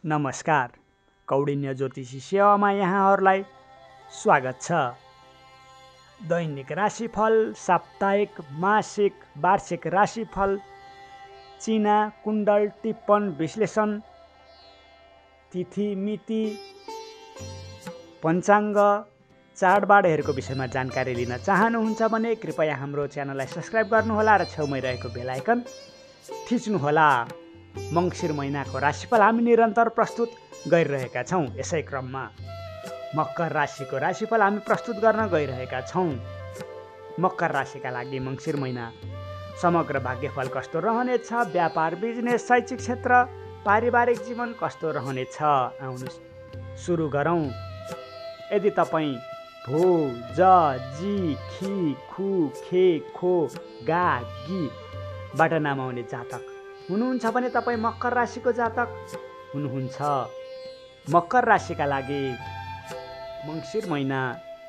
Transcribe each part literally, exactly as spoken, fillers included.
नमस्कार। कौडिन्य ज्योतिषी सेवामा यहाँहरूलाई स्वागत छ। दैनिक राशिफल, साप्ताहिक, मासिक, वार्षिक राशिफल, चिना, कुण्डल, टिप्पण, विश्लेषण, तिथि, मिति, पञ्चाङ्ग, चाडबाडहरूको विषयमा जानकारी लिन चाहनुहुन्छ भने कृपया हाम्रो च्यानललाई सब्स्क्राइब गर्नुहोला र छेउमै रहेको बेल आइकन थिच्नुहोला। मङ्सिर महिनाको राशिफल हामी निरन्तर प्रस्तुत गरिरहेका छौँ। यसै क्रममा मकर राशिको राशिफल हामी प्रस्तुत गर्न गइरहेका छौँ। मकर राशिका लागि मङ्सिर महिना समग्र भाग्यफल कस्तो रहनेछ, व्यापार, बिजनेस, शैक्षिक क्षेत्र, पारिवारिक जीवन कस्तो रहनेछ, आउनुहोस् सुरु गरौँ। यदि तपाईँ भो, ज, जी, खी, खु, खे, खो, गा, गी बाट नाम आउने जातक हुनुहुन्छ भने तपाईँ मकर राशिको जातक हुनुहुन्छ। मकर राशिका लागि मङ्सिर महिना,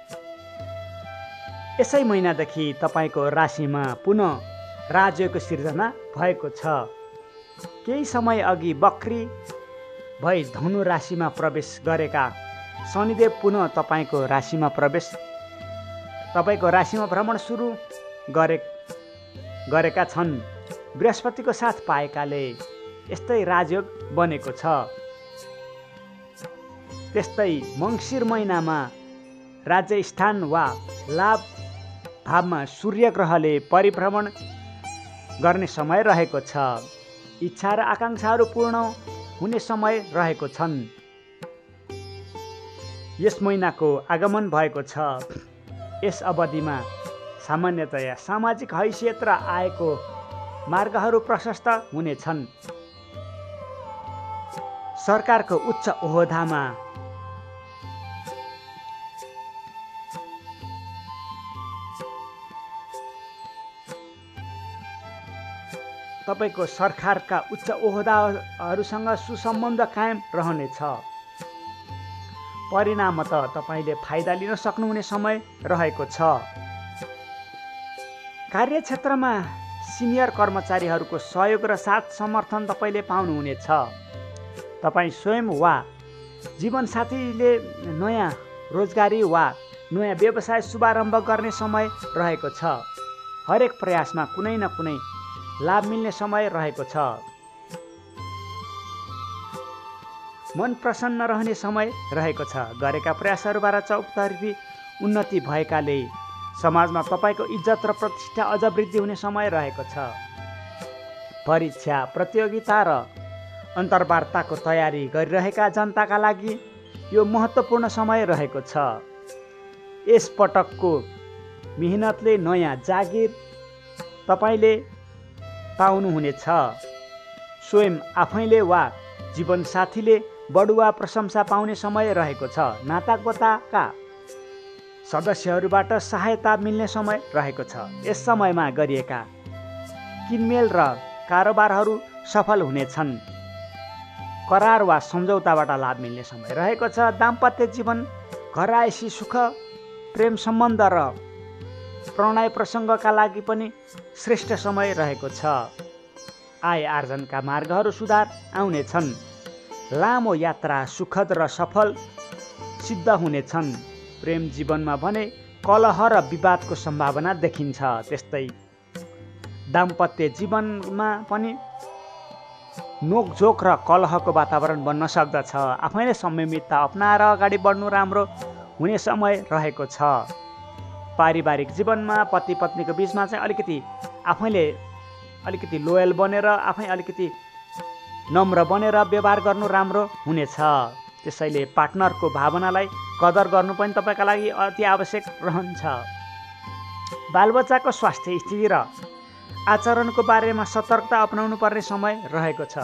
यसै महिनादेखि तपाईँको राशिमा पुनः राजयोगको सिर्जना भएको छ। केही समय अघि वक्री भई धनु राशिमा प्रवेश गरेका शनिदेव पुनः तपाईँको राशिमा प्रवेश तपाईँको राशिमा भ्रमण सुरु गरे गरेका छन्। बृहस्पतिको साथ पाएकाले यस्तै राजयोग बनेको छ। त्यस्तै मङ्सिर महिनामा राज्य स्थान वा लाभ भावमा सूर्य ग्रहले परिभ्रमण गर्ने समय रहेको छ। इच्छा र आकाङ्क्षाहरू पूर्ण हुने समय रहेको छन्। यस महिनाको आगमन भएको छ। यस अवधिमा सामान्यतया सामाजिक हैसियत र आयको मार्गहरू प्रशस्त हुनेछन्। सरकारको उच्च ओहदामा तपाईँको सरकारका उच्च ओहदाहरूसँग सुसम्बन्ध कायम रहनेछ। परिणामतः तपाईँले फाइदा लिन सक्नुहुने समय रहेको छ। कार्यक्षेत्रमा सिनियर कर्मचारीहरूको सहयोग र साथ समर्थन तपाईँले पाउनुहुनेछ। तपाईँ स्वयं वा जीवनसाथीले नयाँ रोजगारी वा नयाँ व्यवसाय शुभारम्भ गर्ने समय रहेको छ। हरेक प्रयासमा कुनै न कुनै लाभ मिल्ने समय रहेको छ। मन प्रसन्न रहने समय रहेको छ। गरेका प्रयासहरूबाट चौतर्फी उन्नति भएकाले समाजमा तपाईँको इज्जत र प्रतिष्ठा अझ वृद्धि हुने समय रहेको छ। परीक्षा, प्रतियोगिता र अन्तर्वार्ताको तयारी गरिरहेका जनताका लागि यो महत्त्वपूर्ण समय रहेको छ। यस पटकको मेहनतले नयाँ जागिर तपाईँले पाउनुहुनेछ। स्वयं आफैले वा जीवनसाथीले बढुवा प्रशंसा पाउने समय रहेको छ। नातागोताका सदस्यहरूबाट सहायता मिल्ने समय रहेको छ। यस समयमा गरिएका किनमेल र कारोबारहरू सफल हुनेछन्। करार वा सम्झौताबाट लाभ मिल्ने समय रहेको छ। दाम्पत्य जीवन, घरायसी सुख, प्रेम सम्बन्ध र प्रणय प्रसङ्गका लागि पनि श्रेष्ठ समय रहेको छ। आय आर्जनका मार्गहरू सुधार आउनेछन्। लामो यात्रा सुखद र सफल सिद्ध हुनेछन्। प्रेम जीवनमा भने कलह र विवादको सम्भावना देखिन्छ। त्यस्तै दाम्पत्य जीवनमा पनि नोकझोक र कलहको वातावरण बन्न सक्दछ। आफैले संयमितता अपनाएर अगाडि बढ्नु राम्रो हुने समय रहेको छ। पारिवारिक जीवनमा पति पत्नीको बिचमा चाहिँ अलिकति आफैले अलिकति लोयल बनेर आफै अलिकति नम्र बनेर व्यवहार गर्नु राम्रो हुनेछ। त्यसैले पार्टनरको भावनालाई कदर गर्नु पनि तपाईँका लागि अति आवश्यक रहन्छ। बालबच्चाको स्वास्थ्य स्थिति र आचरणको बारेमा सतर्कता अपनाउनु पर्ने समय रहेको छ।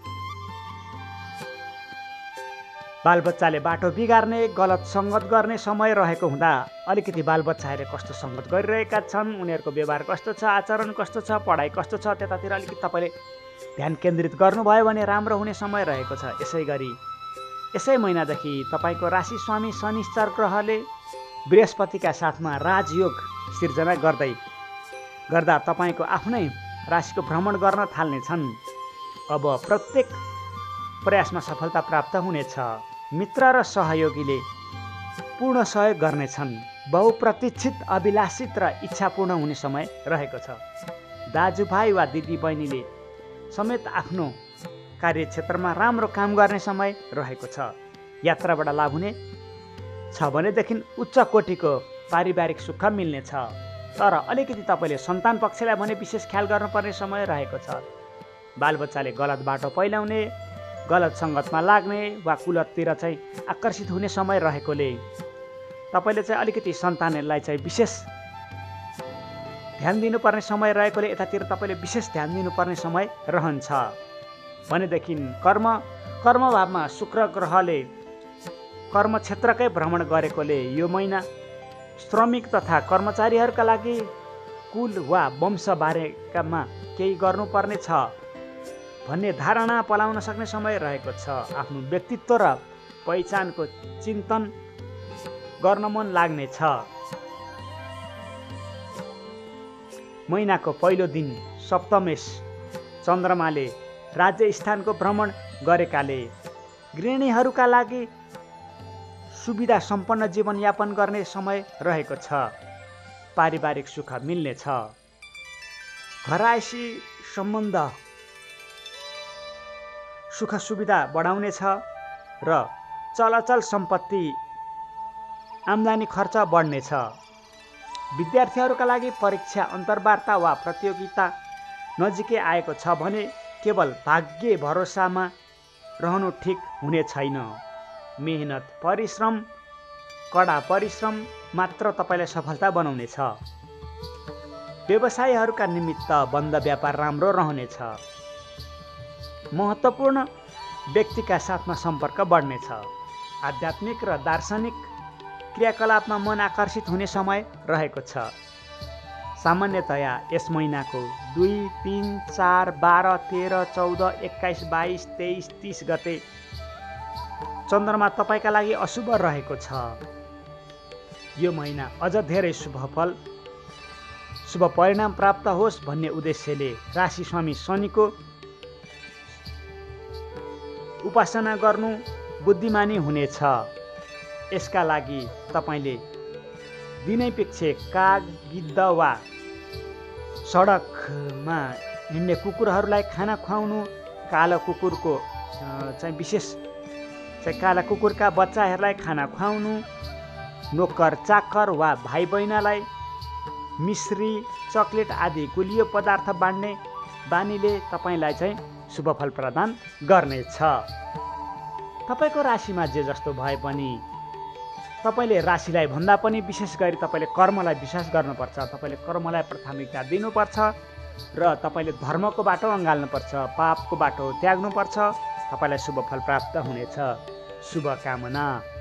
बालबच्चाले बाटो बिगार्ने, गलत सङ्गत गर्ने समय रहेको हुँदा अलिकति बालबच्चाहरूले कस्तो सङ्गत गरिरहेका छन्, उनीहरूको व्यवहार कस्तो छ, आचरण कस्तो छ, पढाइ कस्तो छ, त्यतातिर अलिकति तपाईँले ध्यान केन्द्रित गर्नुभयो भने राम्रो हुने समय रहेको छ। यसै गरी यसै महिनादेखि तपाईँको राशि स्वामी शनिश्चर ग्रहले बृहस्पतिका साथमा राजयोग सिर्जना गर्दै गर्दा तपाईँको आफ्नै राशिको भ्रमण गर्न थाल्नेछन्। अब प्रत्येक प्रयासमा सफलता प्राप्त हुनेछ। मित्र र सहयोगीले पूर्ण सहयोग गर्नेछन्। बहुप्रतीक्षित, अभिलाषित र इच्छापूर्ण हुने समय रहेको छ। दाजुभाइ वा दिदीबहिनीले समेत आफ्नो कार्यक्षेत्रमा राम्रो काम गर्ने समय रहेको छ। यात्राबाट लाभ हुने छ भनेदेखि उच्च कोटिको पारिवारिक सुख मिल्नेछ। तर अलिकति तपाईँले सन्तान पक्षलाई भने विशेष ख्याल गर्नुपर्ने समय रहेको छ। बालबच्चाले गलत बाटो पहिलाउने, गलत सङ्गतमा लाग्ने वा कुलततिर चाहिँ आकर्षित हुने समय रहेकोले तपाईँले चाहिँ अलिकति सन्तानहरूलाई चाहिँ विशेष ध्यान दिनुपर्ने समय रहेकोले यतातिर तपाईँले विशेष ध्यान दिनुपर्ने समय रहन्छ। भनेदेखि कर्म कर्मभावमा शुक्र ग्रहले कर्म क्षेत्रकै भ्रमण गरेकोले यो महिना श्रमिक तथा कर्मचारीहरूका लागि कुल वा वंशबारेमा केही गर्नुपर्ने छ भन्ने धारणा पलाउन सक्ने समय रहेको छ। आफ्नो व्यक्तित्व र पहिचानको चिन्तन गर्न मन लाग्नेछ। महिनाको पहिलो दिन सप्तमेश चन्द्रमाले राज्य स्थानको भ्रमण गरेकाले गृहिणीहरूका लागि सुविधा सम्पन्न जीवनयापन गर्ने समय रहेको छ। पारिवारिक सुख मिल्नेछ। घरायसी सम्बन्ध सुख सुविधा बढाउनेछ र चलचल सम्पत्ति आम्दानी खर्च बढ्नेछ। विद्यार्थीहरूका लागि परीक्षा, अन्तर्वार्ता वा प्रतियोगिता नजिकै आएको छ भने केवल भाग्य भरोसामा रहनु ठिक हुने छैन। मेहनत, परिश्रम, कडा परिश्रम मात्र तपाईँलाई सफलता बनाउनेछ। व्यवसायीहरूका निमित्त बन्द व्यापार राम्रो रहनेछ। महत्त्वपूर्ण व्यक्तिका साथमा सम्पर्क बढ्नेछ। आध्यात्मिक र दार्शनिक क्रियाकलापमा मन आकर्षित हुने समय रहेको छ। सामान्यतया यस महिनाको दुई, तीन, चार, बाह्र, तेह्र, चौध, एक्काइस, बाइस, तेइस, तीस गते चन्द्रमा तपाईँका लागि अशुभ रहेको छ। यो महिना अझ धेरै शुभ फल शुभ परिणाम प्राप्त होस् भन्ने उद्देश्यले राशि स्वामी शनिको उपासना गर्नु बुद्धिमानी हुनेछ। यसका लागि तपाईँले दिनैपिच्छे काग, गिद्ध वा सडकमा हिँड्ने कुकुरहरूलाई खाना खुवाउनु, कालो कुकुरको चाहिँ विशेष चाहिँ काला कुकुरका बच्चाहरूलाई खाना खुवाउनु, नोकर चाकर वा भाइ बहिनीलाई मिश्री, चकलेट आदि गुलियो पदार्थ बाँड्ने बानीले तपाईँलाई चाहिँ शुभ फल प्रदान गर्नेछ। तपाईँको राशिमा जे जस्तो भए पनि तपाईँले राशिलाई भन्दा पनि विशेष गरी तपाईँले कर्मलाई विश्वास गर्नुपर्छ। तपाईँले कर्मलाई प्राथमिकता दिनुपर्छ र तपाईँले धर्मको बाटो अँगाल्नुपर्छ, पापको बाटो त्याग्नुपर्छ। तपाईँलाई शुभ फल प्राप्त हुनेछ। शुभकामना।